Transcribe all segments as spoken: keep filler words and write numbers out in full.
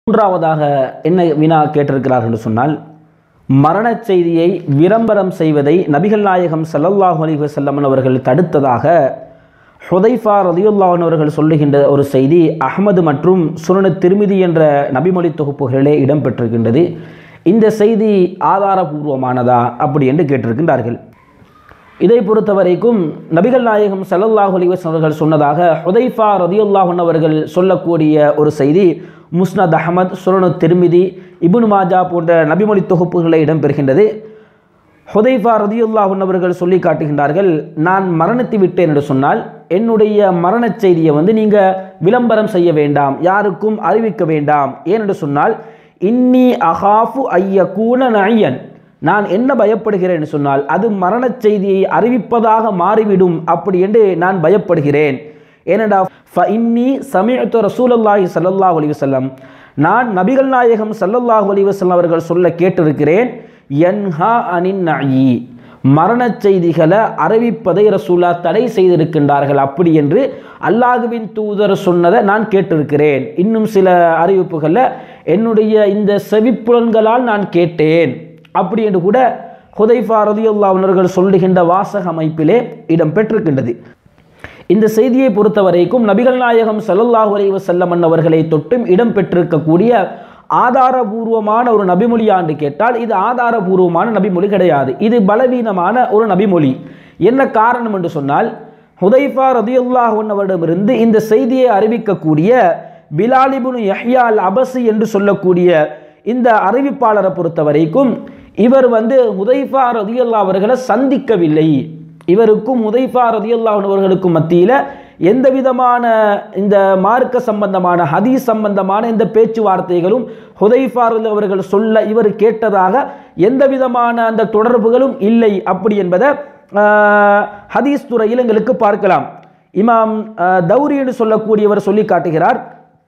மூன்றாவதாக என்ன வினா கேட்டிருக்கிறார் என்று சொன்னால், மரண செய்தியை விளம்பரம் செய்வதை நபிகள் நாயகம் ஸல்லல்லாஹு அலைஹி வஸல்லம் அவர்கள் தடுத்ததாக ஹுதைஃபா ரலியல்லாஹு அன்ஹு அவர்கள் சொல்லுகின்ற ஒரு செய்தி அஹ்மது மற்றும் சுனனு திர்மிதி என்ற நபிமொழி தொகுப்புகளிலே இடம்பெற்றிருக்கின்றது. இந்த செய்தி ஆதாரபூர்வமானதா அப்படி என்று கேட்டிருக்கின்றார்கள். இதை பொறுத்த வரைக்கும் நபிகள் நாயகம் ஸல்லல்லாஹு அலைஹி வஸல்லம் அவர்கள் சொன்னதாக ஹுதைஃபா ரலியல்லாஹு அன்ஹு அவர்கள் சொல்லக்கூடிய ஒரு செய்தி முஸ்னத் அஹ்மத், சுனனு திர்மிதி, இப்னு மாஜா போன்ற நபிமொழி தொகுப்புகளில் இடம்பெறுகின்றது. ஹுதைஃபா ரலியல்லாஹு அன்ஹு அவர்கள் சொல்லி காட்டுகின்றார்கள், நான் மரணித்து விட்டேன் என்று சொன்னால் என்னுடைய மரண செய்தியை வந்து நீங்கள் விளம்பரம் செய்ய வேண்டாம், யாருக்கும் அறிவிக்க வேண்டாம். ஏனென்று சொன்னால் இன்னி அஹாஃபு ஐயகூன நயன், நான் என்ன பயப்படுகிறேன் என்று சொன்னால் அது மரண செய்தியை அறிவிப்பதாக மாறிவிடும் அப்படி என்று நான் பயப்படுகிறேன். ஏனென்றால் ஃபஇன்னி சமிஅத்து ரசூலுல்லாஹி ஸல்லல்லாஹு அலைஹி வஸல்லம், நான் நபிகள் நாயகம் ஸல்லல்லாஹு அலைஹி வஸல்லம் அவர்கள் சொல்ல கேட்டிருக்கிறேன், யன்ஹா அனின் நயி, மரண செய்திகளை அறிவிப்பதை ரசூலா தடை செய்திருக்கின்றார்கள் அப்படி என்று அல்லாஹ்வின் தூதர் சொன்னதை நான் கேட்டிருக்கிறேன். இன்னும் சில அறிவிப்புகளில் என்னுடைய இந்த செவிப்புலன்களால் நான் கேட்டேன் அப்படி என்று கூட ஹுதைஃபா ரலியல்லாஹு அன்ஹு அவர்கள் சொல்லுகின்ற வாசக அமைப்பிலே இடம் பெற்றிருக்கின்றது. இந்த செய்தியை பொறுத்த வரைக்கும் நபிகள் நாயகம் ஸல்லல்லாஹு அலைஹி வஸல்லம் அவர்களை தொட்டும் இடம் பெற்றிருக்கக்கூடிய ஆதாரபூர்வமான ஒரு நபிமொழியாண்டு கேட்டால் இது ஆதாரபூர்வமான நபிமொழி கிடையாது, இது பலவீனமான ஒரு நபிமொழி. என்ன காரணம் என்று சொன்னால், ஹுதைஃபா ரலியல்லாஹு அன்ஹு அவரிடமிருந்து இந்த செய்தியை அறிவிக்கக்கூடிய பிலால் இப்னு யஹ்யா அல் அபஸி என்று சொல்லக்கூடிய இந்த அறிவிப்பாளரை பொறுத்த வரைக்கும் இவர் வந்து ஹுதைஃபா ரலியல்லாஹு அவர்களை சந்திக்கவில்லை. இவருக்கும் ஹுதைஃபா ரலியல்லாஹு அன்ஹு அவர்களுக்கும் மத்தியில் எந்த விதமான இந்த மார்க்க சம்பந்தமான ஹதீஸ் சம்பந்தமான இந்த பேச்சுவார்த்தைகளும் ஹுதைஃபா ரலியல்லாஹு அவர்கள் சொல்ல இவர் கேட்டதாக எந்த விதமான அந்த தொடர்புகளும் இல்லை அப்படி என்பதை ஹதீஸ் துறையில் எங்களுக்கு பார்க்கலாம். இமாம் தௌரி என்று சொல்லக்கூடியவர் சொல்லி காட்டுகிறார்,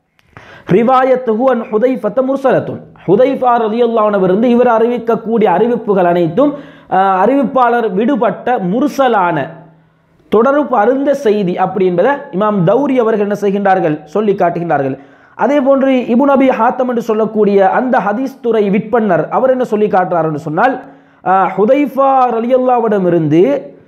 ரிவாயத்துஹு அன் ஹுதைஃபத முர்சலத்துன், ஹுதைஃபா ரலியல்லாஹு அன்ஹு இருந்து இவர் அறிவிக்கக்கூடிய அறிவிப்புகள் அனைத்தும் அறிவிப்பாளர் விடுபட்ட முர்சலான தொடர்பு அருந்த செய்தி அப்படி என்பதை இமாம் தௌரி அவர்கள் என்ன செய்கின்றார்கள் சொல்லி காட்டுகின்றார்கள். அதே போன்று இப்னு அபி ஹாத்தம் என்று சொல்லக்கூடிய அந்த ஹதீஸ் துறை விற்பன்னர் அவர் என்ன சொல்லி காட்டுறார் என்று சொன்னால், ஹுதைஃபா ரலியல்லாஹுவிடமிருந்து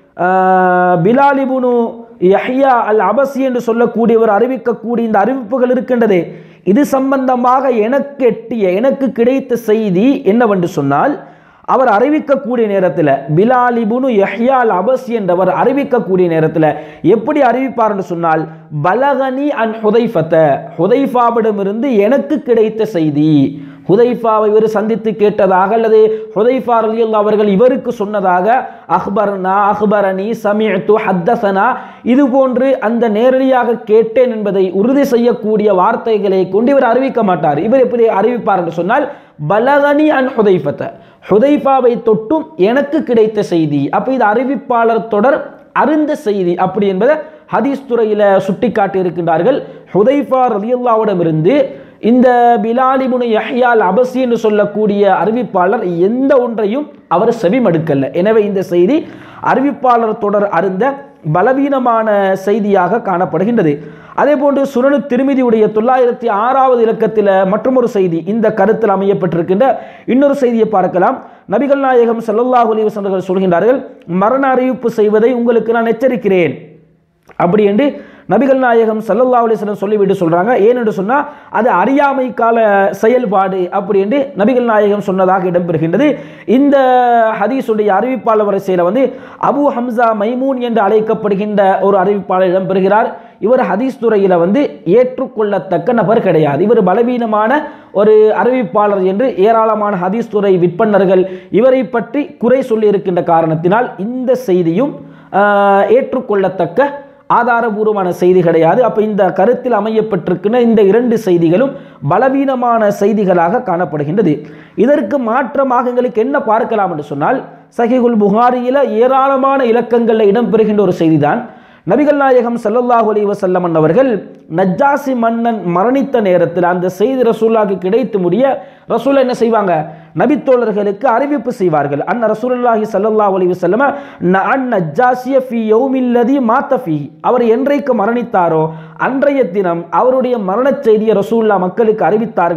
பிலால் இப்னு யஹ்யா அல் அபஸி என்று சொல்லக்கூடியவர் அறிவிக்கக்கூடிய இந்த அறிவிப்புகள் இருக்கின்றதே, இது சம்பந்தமாக எனக்கு எட்டிய எனக்கு கிடைத்த செய்தி என்னவென்று சொன்னால், அவர் அறிவிக்கக்கூடிய நேரத்தில் பிலால் இப்னு யஹ்யா அல் அபஸி என்றவர் அறிவிக்கக்கூடிய நேரத்தில் எப்படி அறிவிப்பார் என்று சொன்னால், பலகனி அன் ஹுதைஃபத, ஹுதைஃபாவிடமிருந்து எனக்கு கிடைத்த செய்தி, ஹுதைஃபாவை இவர் சந்தித்து கேட்டதாக அல்லது ஹுதைஃபா ரலியல்லாஹு அவர்கள் இவருக்கு சொன்னதாக அஹ்பர்னா அஹ்பரணி சமிஅத்து ஹத்தஸனா இது போன்று அந்த நேரடியாக கேட்டேன் என்பதை உறுதி செய்யக்கூடிய வார்த்தைகளை கொண்டு இவர் அறிவிக்க மாட்டார். இவர் எப்படி அறிவிப்பார் என்று சொன்னால், பலகனி அன் ஹுதைஃபத, ஹுதைஃபாவை தொட்டும் எனக்கு கிடைத்த செய்தி. அப்போ இது அறிவிப்பாளர் தொடர் அருந்த செய்தி அப்படி என்பதை ஹதீஸ் துறையில் சுட்டி காட்டி இருக்கின்றார்கள். ஹுதைஃபா ரலியல்லாஹுவிடமிருந்து இந்த பிலால் இப்னு யஹ்யா அல் அபஸி என்று சொல்லக்கூடிய அறிவிப்பாளர் எந்த ஒன்றையும் அவர் செவிமடுக்கல்ல. எனவே இந்த செய்தி அறிவிப்பாளர் தொடர் அருந்த பலவீனமான செய்தியாக காணப்படுகின்றது. அதே போன்று சுனனு திர்மிதியுடைய தொள்ளாயிரத்தி ஆறாவது இலக்கத்தில் மற்றொரு செய்தி இந்த கருத்தில் அமையப்பட்டிருக்கின்ற இன்னொரு செய்தியை பார்க்கலாம். நபிகள் நாயகம் ஸல்லல்லாஹு அலைஹி வஸல்லம் சொல்கின்றார்கள், மரண அறிவிப்பு செய்வதை உங்களுக்கு நான் எச்சரிக்கிறேன் அப்படி என்று நபிகள் நாயகம் ஸல்லல்லாஹு அலைஹி வஸல்லம் சொல்லிவிட்டு சொல்றாங்க. ஏனென்று சொன்னால் அது அறியாமை கால செயல்பாடு அப்படி என்று நபிகள் நாயகம் சொன்னதாக இடம்பெறுகின்றது. இந்த ஹதீஸுடைய அறிவிப்பாளர் வரிசையில் வந்து அபு ஹம்சா மைமூன் என்று அழைக்கப்படுகின்ற ஒரு அறிவிப்பாளர் இடம்பெறுகிறார். இவர் ஹதீஸ் துறையில் வந்து ஏற்றுக்கொள்ளத்தக்க நபர் கிடையாது, இவர் பலவீனமான ஒரு அறிவிப்பாளர் என்று ஏராளமான ஹதீஸ் துறை விற்பனர்கள் இவரை பற்றி குறை சொல்லி இருக்கின்ற காரணத்தினால் இந்த செய்தியும் ஏற்றுக்கொள்ளத்தக்க ஆதாரபூர்வமான செய்தி கிடையாது. அப்போ இந்த கருத்தில் அமையப்பட்டிருக்கின்ற இந்த இரண்டு செய்திகளும் பலவீனமான செய்திகளாக காணப்படுகின்றது. இதற்கு மாற்றமாக எங்களுக்கு என்ன பார்க்கலாம் என்று சொன்னால், சஹீஹுல் புகாரியில் ஏராளமான இலக்கங்களில் இடம்பெறுகின்ற ஒரு செய்திதான், நபிகள் நாயகம் ஸல்லல்லாஹு அலைஹி வஸல்லம் அவர்கள் நஜ்ஜாசி மன்னன் மரணித்த நேரத்தில் அந்த செய்தி ரசூலுல்லாஹ்க்கு கிடைத்து முடிய ரசூல் என்ன செய்வாங்க, நபித்தோழர்களுக்கு அறிவிப்பு செய்வார்கள். அன்ன ரசூலுல்லாஹி ஸல்லல்லாஹு அலைஹி வஸல்லம் நஅன் நஜ்ஜாசிய ஃபீ யௌமில்லதி மாத ஃபீஹி, அவர் என்றைக்கு மரணித்தாரோ அன்றைய தினம் அவருடைய மரண செய்தியை ரசூலுல்லாஹ் மக்களுக்கு அறிவித்தார்கள்.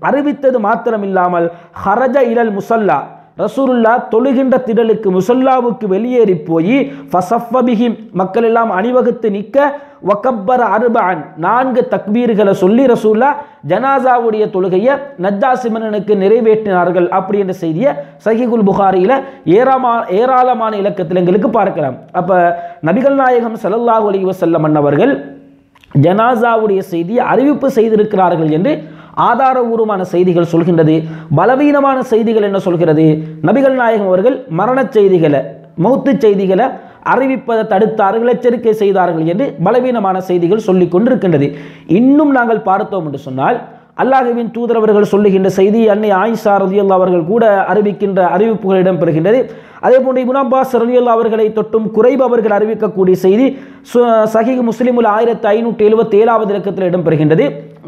அறிவித்தது மாத்திரமில்லாமல் ஹரஜ இலல் முசல்லா, ரசூலுல்லா தொழுகின்ற திடலுக்கு முசல்லாவுக்கு வெளியேறி போய் ஃபஸஃபபிஹி, மக்கள் எல்லாம் அணிவகுத்து நிற்க, வகப்பர அர்பஅன், நான்கு தக்பீர்களை சொல்லி ரசூலுல்லா ஜனாசாவுடைய தொழுகையை நஜ்ஜாசி மன்னனுக்கு நிறைவேற்றினார்கள் அப்படின்ற செய்தியை சஹீஹுல் புகாரியில் ஏராளமான ஏராளமான இலக்கத்தில் எங்களுக்கு பார்க்கலாம். அப்போ நபிகள் நாயகம் ஸல்லல்லாஹு அலைஹி வஸல்லம் அன்னவர்கள் ஜனாசாவுடைய செய்தியை அறிவிப்பு செய்திருக்கிறார்கள் என்று ஆதாரபூர்வமான செய்திகள் சொல்கின்றது. பலவீனமான செய்திகள் என்ன சொல்கிறது? நபிகள் நாயகம் அவர்கள் மரண செய்திகளை, மௌத்து செய்திகளை அறிவிப்பதை தடுத்தார்கள், எச்சரிக்கை செய்தார்கள் என்று பலவீனமான செய்திகள் சொல்லிக் கொண்டிருக்கின்றது. இன்னும் நாங்கள் பார்த்தோம் என்று சொன்னால், அல்லாஹ்வின் தூதர் அவர்கள் சொல்லுகின்ற செய்தி, அன்னை ஆயிஷா ரலியல்லாஹு அவர்கள் கூட அறிவிக்கின்ற அறிவிப்புகள் இடம்பெறுகின்றது. அதே போன்று இப்னு அப்பாஸ் ரலியல்லாஹு அவர்களை தொட்டும் குறைப் அவர்கள் அறிவிக்கக்கூடிய செய்தி சஹீஹ் முஸ்லிமுல் ஆயிரத்தி ஐநூற்றி எழுபத்தி ஏழாவது இலக்கத்தில் இடம்பெறுகின்றது.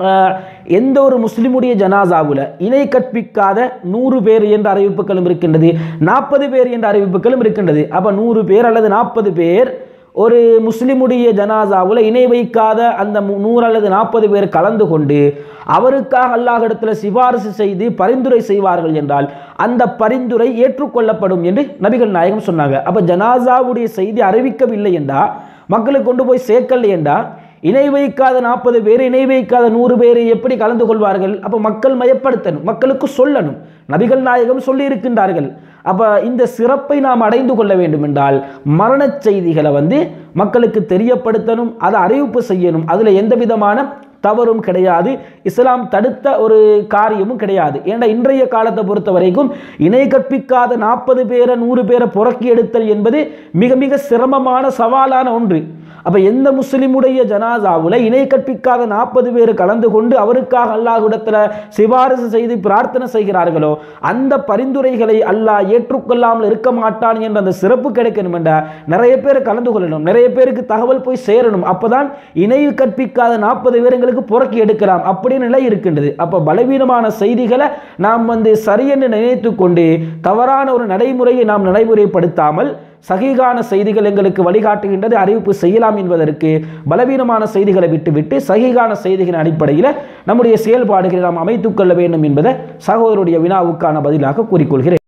எந்த ஒரு முஸ்லிமுடைய ஜனாசாவில் இணை கற்பிக்காத நூறு பேர் என்ற அறிவிப்புகளும் இருக்கின்றது, நாற்பது பேர் என்ற அறிவிப்புகளும் இருக்கின்றது. அப்போ நூறு பேர் அல்லது நாற்பது பேர் ஒரு முஸ்லிமுடைய ஜனாசாவில் இணை வைக்காத அந்த நூறு அல்லது நாற்பது பேர் கலந்து கொண்டு அவருக்காக அல்லாஹ்விடத்தில் சிபாரிசு செய்து பரிந்துரை செய்வார்கள் என்றால் அந்த பரிந்துரை ஏற்றுக்கொள்ளப்படும் என்று நபிகள் நாயகம் சொன்னாங்க. அப்போ ஜனாசாவுடைய செய்தி அறிவிக்கவில்லை என்றா, மக்களுக்கு கொண்டு போய் சேர்க்கலை என்றா, இணை வைக்காத நாற்பது பேர் இணை வைக்காத நூறு பேர் எப்படி கலந்து கொள்வார்கள்? அப்போ மக்கள் மயப்படுத்தணும், மக்களுக்கு சொல்லணும். நபிகள் நாயகம் சொல்லி இருக்கின்றார்கள். அப்போ இந்த சிறப்பை நாம் அடைந்து கொள்ள வேண்டும் என்றால் மரண செய்திகளை வந்து மக்களுக்கு தெரியப்படுத்தணும், அதை அறிவிப்பு செய்யணும். அதில் எந்த விதமான தவறும் கிடையாது, இஸ்லாம் தடுத்த ஒரு காரியமும் கிடையாது. ஏன்னா இன்றைய காலத்தை பொறுத்த வரைக்கும் இணை கற்பிக்காத நாற்பது பேரை நூறு பேரை புறக்கி எடுத்தல் என்பது மிக மிக சிரமமான சவாலான ஒன்று. அப்போ எந்த முஸ்லிமுடைய ஜனாசாவில் இணை கற்பிக்காத நாற்பது பேர் கலந்து கொண்டு அவருக்காக அல்லாஹ்விடத்தில் சிபாரிசு செய்து பிரார்த்தனை செய்கிறார்களோ அந்த பரிந்துரைகளை அல்லாஹ் ஏற்றுக்கொள்ளாமல் இருக்க மாட்டான் என்ற அந்த சிறப்பு கிடைக்கணும் என்றால் நிறைய பேர் கலந்து கொள்ளணும், நிறைய பேருக்கு தகவல் போய் சேரணும். அப்போதான் இணை கற்பிக்காத நாற்பது பேர் எங்களுக்கு புறக்கி எடுக்கலாம் அப்படின்னு நிலை இருக்கின்றது. அப்போ பலவீனமான செய்திகளை நாம் வந்து சரியென்று நினைத்து கொண்டு தவறான ஒரு நடைமுறையை நாம் நடைமுறைப்படுத்தாமல் சஹீகான செய்திகள் எங்களுக்கு வழிகாட்டுகின்றது, அறிவிப்பு செய்யலாம் என்பதற்கு பலவீனமான செய்திகளை விட்டுவிட்டு சஹீகான செய்திகளின் அடிப்படையில் நம்முடைய செயல்பாடுகளை நாம் அமைத்துக் கொள்ள வேண்டும் என்பதை சகோதரருடைய வினாவுக்கான பதிலாக கூறிக்கொள்கிறேன்.